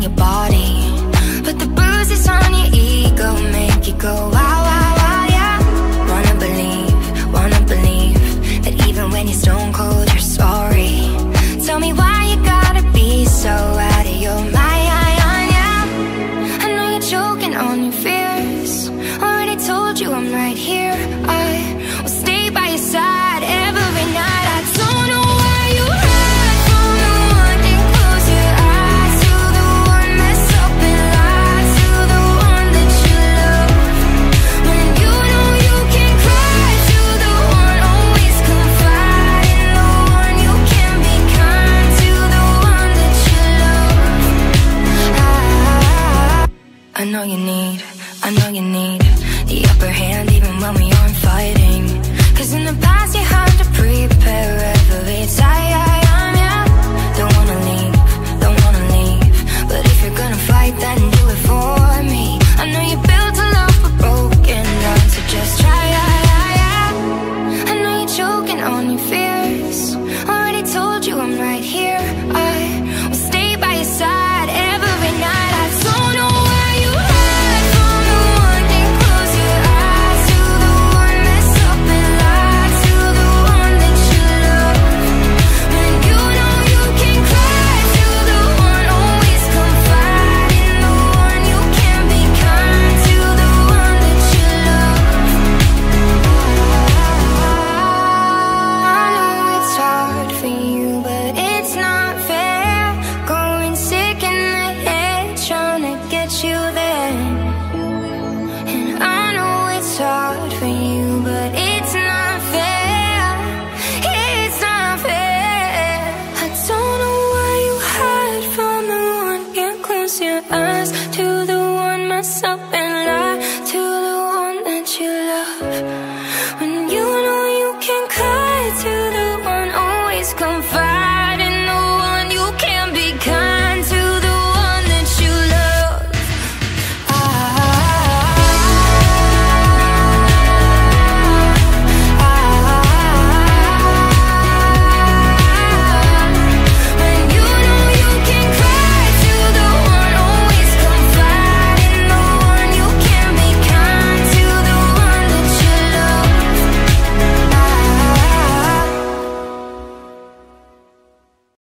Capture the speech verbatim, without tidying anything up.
your body, but the bruises on your ego make you go wow, wow, wow, yeah. Wanna believe, wanna believe that even when you're stone cold, you're sorry. Tell me why you gotta be so out of your mind, yeah. I know you're choking on your fears. Already told you I'm right here. I will stay by your side every night. I don't know why you hide from the one and close your eyes to the one mess up and lie to the one that you love. When you know you can cry to the one, always confide in the one. You can be kind to the one that you love. I, I know you need, I know you need the upper hand even when we aren't fighting. Cause in the past you had to prepare every time, yeah. Don't wanna leave, don't wanna leave, but if you're gonna fight then do it for me. I know you built a love but broken down, so just try, yeah, yeah, yeah. I know you're choking on your fears. Already told you I'm right here. I will stay by your side every night. I don't know why you hide from the one and close your eyes to the one mess up and lie to the one that you love. When you know you can cry to the one, always confide in the one. You can be kind to the one that you love. I know it's hard for you, but it's not fair. Going sick in the head, trying to get you there. And I know it's hard for you, but it's not fair. It's not fair. I don't know why you hide from the one. Can't close your eyes to the one mess up